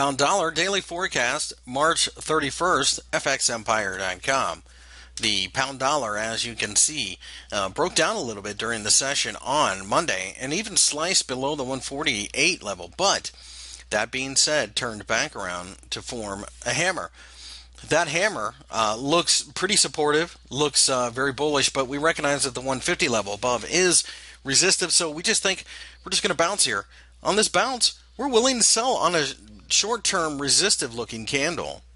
pound dollar daily forecast, March 31st, fxempire.com. The pound dollar, as you can see, broke down a little bit during the session on Monday and even sliced below the 148 level. But that being said, turned back around to form a hammer. That hammer looks pretty supportive, looks very bullish, but we recognize that the 150 level above is resistive, so we just think we're just going to bounce here. On this bounce, we're willing to sell on a short-term resistive-looking candle.